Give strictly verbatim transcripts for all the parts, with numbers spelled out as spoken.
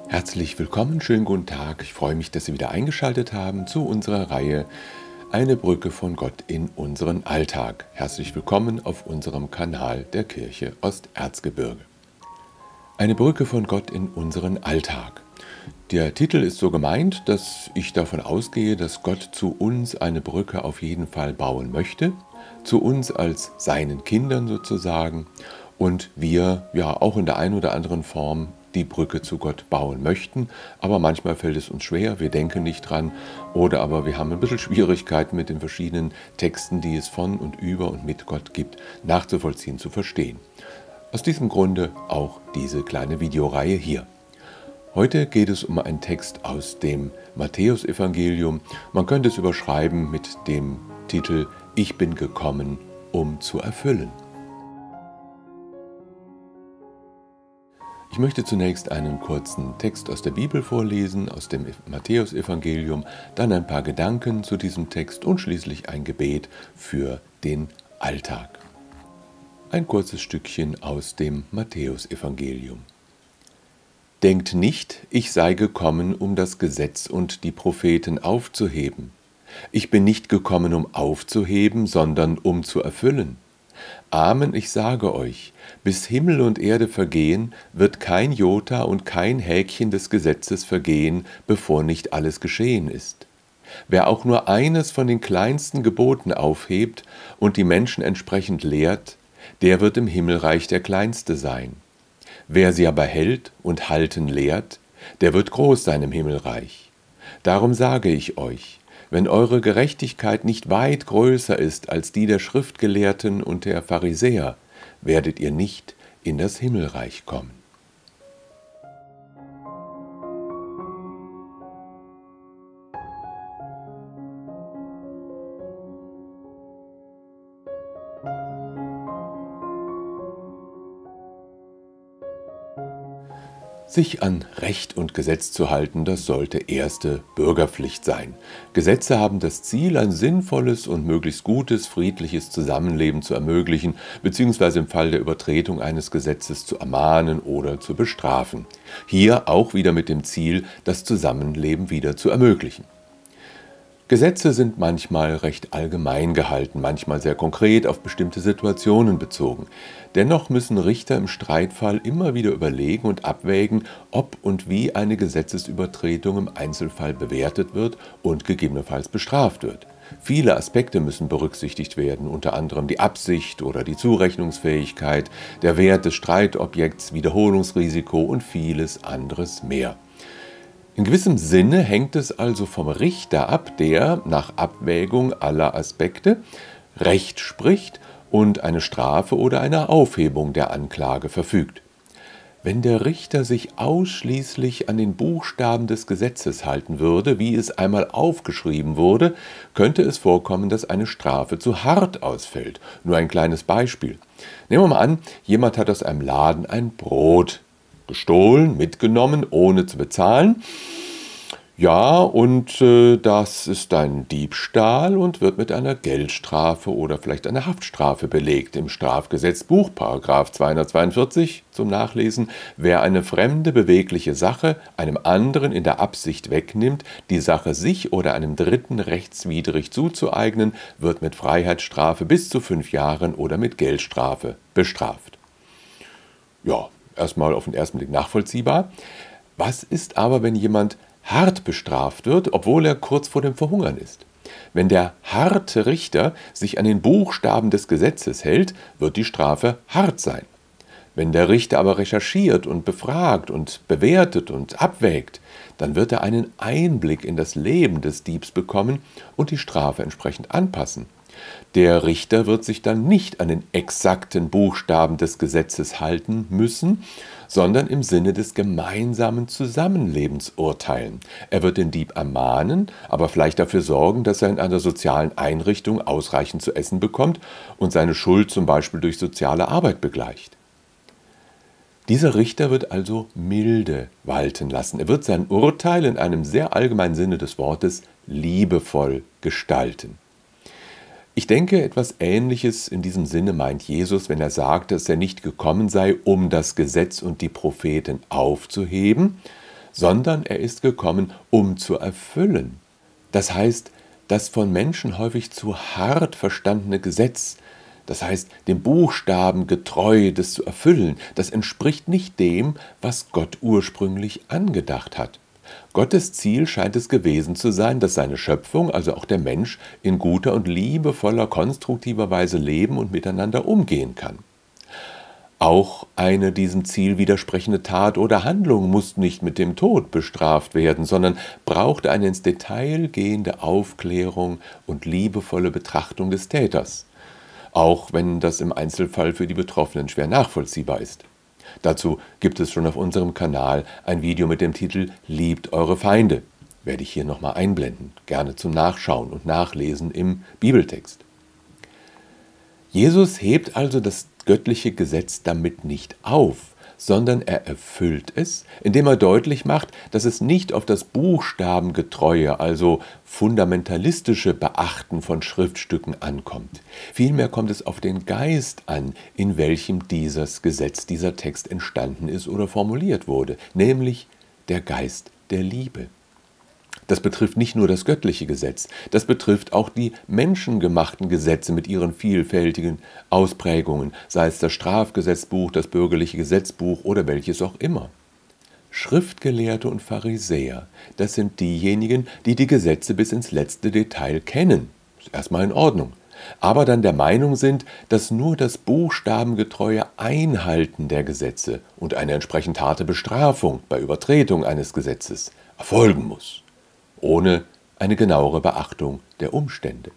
Herzlich willkommen, schönen guten Tag. Ich freue mich, dass Sie wieder eingeschaltet haben zu unserer Reihe Eine Brücke von Gott in unseren Alltag. Herzlich willkommen auf unserem Kanal der Kirche Osterzgebirge. Eine Brücke von Gott in unseren Alltag. Der Titel ist so gemeint, dass ich davon ausgehe, dass Gott zu uns eine Brücke auf jeden Fall bauen möchte, zu uns als seinen Kindern sozusagen, und wir ja auch in der einen oder anderen Form die Brücke zu Gott bauen möchten, aber manchmal fällt es uns schwer, wir denken nicht dran, oder aber wir haben ein bisschen Schwierigkeiten mit den verschiedenen Texten, die es von und über und mit Gott gibt, nachzuvollziehen, zu verstehen. Aus diesem Grunde auch diese kleine Videoreihe hier. Heute geht es um einen Text aus dem Matthäusevangelium. Man könnte es überschreiben mit dem Titel Ich bin gekommen, um zu erfüllen. Ich möchte zunächst einen kurzen Text aus der Bibel vorlesen, aus dem Matthäusevangelium, dann ein paar Gedanken zu diesem Text und schließlich ein Gebet für den Alltag. Ein kurzes Stückchen aus dem Matthäusevangelium. Denkt nicht, ich sei gekommen, um das Gesetz und die Propheten aufzuheben. Ich bin nicht gekommen, um aufzuheben, sondern um zu erfüllen. Amen, ich sage euch, bis Himmel und Erde vergehen, wird kein Jota und kein Häkchen des Gesetzes vergehen, bevor nicht alles geschehen ist. Wer auch nur eines von den kleinsten Geboten aufhebt und die Menschen entsprechend lehrt, der wird im Himmelreich der Kleinste sein. Wer sie aber hält und halten lehrt, der wird groß sein im Himmelreich. Darum sage ich euch, wenn eure Gerechtigkeit nicht weit größer ist als die der Schriftgelehrten und der Pharisäer, werdet ihr nicht in das Himmelreich kommen. Sich an Recht und Gesetz zu halten, das sollte erste Bürgerpflicht sein. Gesetze haben das Ziel, ein sinnvolles und möglichst gutes, friedliches Zusammenleben zu ermöglichen, beziehungsweise im Fall der Übertretung eines Gesetzes zu ermahnen oder zu bestrafen. Hier auch wieder mit dem Ziel, das Zusammenleben wieder zu ermöglichen. Gesetze sind manchmal recht allgemein gehalten, manchmal sehr konkret auf bestimmte Situationen bezogen. Dennoch müssen Richter im Streitfall immer wieder überlegen und abwägen, ob und wie eine Gesetzesübertretung im Einzelfall bewertet wird und gegebenenfalls bestraft wird. Viele Aspekte müssen berücksichtigt werden, unter anderem die Absicht oder die Zurechnungsfähigkeit, der Wert des Streitobjekts, Wiederholungsrisiko und vieles anderes mehr. In gewissem Sinne hängt es also vom Richter ab, der nach Abwägung aller Aspekte Recht spricht und eine Strafe oder eine Aufhebung der Anklage verfügt. Wenn der Richter sich ausschließlich an den Buchstaben des Gesetzes halten würde, wie es einmal aufgeschrieben wurde, könnte es vorkommen, dass eine Strafe zu hart ausfällt. Nur ein kleines Beispiel. Nehmen wir mal an, jemand hat aus einem Laden ein Brot gestohlen, mitgenommen, ohne zu bezahlen. Ja, und äh, das ist ein Diebstahl und wird mit einer Geldstrafe oder vielleicht einer Haftstrafe belegt. Im Strafgesetzbuch, Paragraph zweihundertzweiundvierzig zum Nachlesen, wer eine fremde, bewegliche Sache einem anderen in der Absicht wegnimmt, die Sache sich oder einem Dritten rechtswidrig zuzueignen, wird mit Freiheitsstrafe bis zu fünf Jahren oder mit Geldstrafe bestraft. Ja, erstmal auf den ersten Blick nachvollziehbar. Was ist aber, wenn jemand hart bestraft wird, obwohl er kurz vor dem Verhungern ist? Wenn der harte Richter sich an den Buchstaben des Gesetzes hält, wird die Strafe hart sein. Wenn der Richter aber recherchiert und befragt und bewertet und abwägt, dann wird er einen Einblick in das Leben des Diebs bekommen und die Strafe entsprechend anpassen. Der Richter wird sich dann nicht an den exakten Buchstaben des Gesetzes halten müssen, sondern im Sinne des gemeinsamen Zusammenlebens urteilen. Er wird den Dieb ermahnen, aber vielleicht dafür sorgen, dass er in einer sozialen Einrichtung ausreichend zu essen bekommt und seine Schuld zum Beispiel durch soziale Arbeit begleicht. Dieser Richter wird also Milde walten lassen. Er wird sein Urteil in einem sehr allgemeinen Sinne des Wortes liebevoll gestalten. Ich denke, etwas Ähnliches in diesem Sinne meint Jesus, wenn er sagt, dass er nicht gekommen sei, um das Gesetz und die Propheten aufzuheben, sondern er ist gekommen, um zu erfüllen. Das heißt, das von Menschen häufig zu hart verstandene Gesetz, das heißt, dem Buchstaben getreu das zu erfüllen, das entspricht nicht dem, was Gott ursprünglich angedacht hat. Gottes Ziel scheint es gewesen zu sein, dass seine Schöpfung, also auch der Mensch, in guter und liebevoller, konstruktiver Weise leben und miteinander umgehen kann. Auch eine diesem Ziel widersprechende Tat oder Handlung muss nicht mit dem Tod bestraft werden, sondern braucht eine ins Detail gehende Aufklärung und liebevolle Betrachtung des Täters, auch wenn das im Einzelfall für die Betroffenen schwer nachvollziehbar ist. Dazu gibt es schon auf unserem Kanal ein Video mit dem Titel »Liebt eure Feinde«. Werde ich hier nochmal einblenden, gerne zum Nachschauen und Nachlesen im Bibeltext. Jesus hebt also das göttliche Gesetz damit nicht auf, sondern er erfüllt es, indem er deutlich macht, dass es nicht auf das buchstabengetreue, also fundamentalistische Beachten von Schriftstücken ankommt. Vielmehr kommt es auf den Geist an, in welchem dieses Gesetz, dieser Text entstanden ist oder formuliert wurde, nämlich der Geist der Liebe. Das betrifft nicht nur das göttliche Gesetz, das betrifft auch die menschengemachten Gesetze mit ihren vielfältigen Ausprägungen, sei es das Strafgesetzbuch, das bürgerliche Gesetzbuch oder welches auch immer. Schriftgelehrte und Pharisäer, das sind diejenigen, die die Gesetze bis ins letzte Detail kennen. Ist erstmal in Ordnung. Aber dann der Meinung sind, dass nur das buchstabengetreue Einhalten der Gesetze und eine entsprechend harte Bestrafung bei Übertretung eines Gesetzes erfolgen muss, ohne eine genauere Beachtung der Umstände.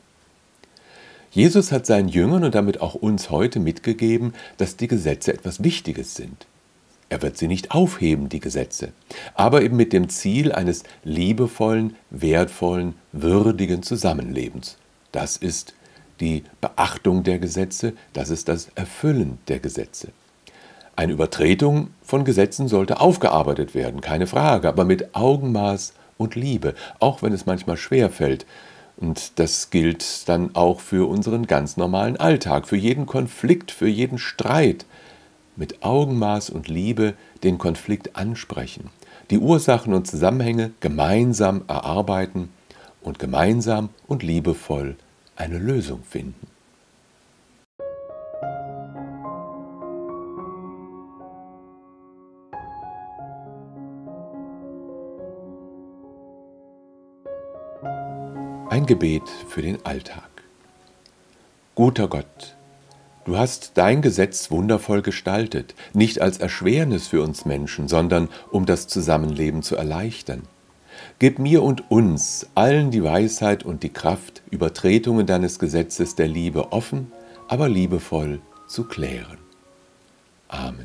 Jesus hat seinen Jüngern und damit auch uns heute mitgegeben, dass die Gesetze etwas Wichtiges sind. Er wird sie nicht aufheben, die Gesetze, aber eben mit dem Ziel eines liebevollen, wertvollen, würdigen Zusammenlebens. Das ist die Beachtung der Gesetze, das ist das Erfüllen der Gesetze. Eine Übertretung von Gesetzen sollte aufgearbeitet werden, keine Frage, aber mit Augenmaß und Liebe, auch wenn es manchmal schwerfällt. Und das gilt dann auch für unseren ganz normalen Alltag, für jeden Konflikt, für jeden Streit. Mit Augenmaß und Liebe den Konflikt ansprechen, die Ursachen und Zusammenhänge gemeinsam erarbeiten und gemeinsam und liebevoll eine Lösung finden. Ein Gebet für den Alltag. Guter Gott, du hast dein Gesetz wundervoll gestaltet, nicht als Erschwernis für uns Menschen, sondern um das Zusammenleben zu erleichtern. Gib mir und uns allen die Weisheit und die Kraft, Übertretungen deines Gesetzes der Liebe offen, aber liebevoll zu klären. Amen.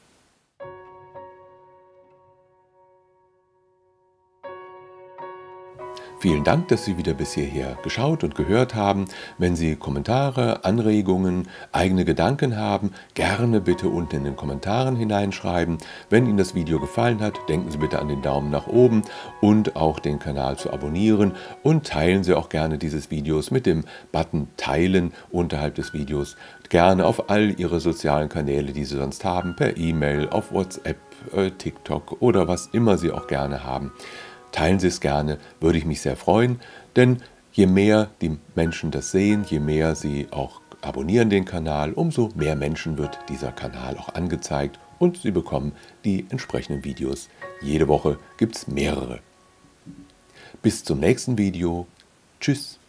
Vielen Dank, dass Sie wieder bis hierher geschaut und gehört haben. Wenn Sie Kommentare, Anregungen, eigene Gedanken haben, gerne bitte unten in den Kommentaren hineinschreiben. Wenn Ihnen das Video gefallen hat, denken Sie bitte an den Daumen nach oben und auch den Kanal zu abonnieren und teilen Sie auch gerne dieses Videos mit dem Button Teilen unterhalb des Videos. Gerne auf all Ihre sozialen Kanäle, die Sie sonst haben, per E-Mail, auf WhatsApp, äh, TikTok oder was immer Sie auch gerne haben. Teilen Sie es gerne, würde ich mich sehr freuen, denn je mehr die Menschen das sehen, je mehr sie auch abonnieren den Kanal, umso mehr Menschen wird dieser Kanal auch angezeigt und Sie bekommen die entsprechenden Videos. Jede Woche gibt es mehrere. Bis zum nächsten Video. Tschüss.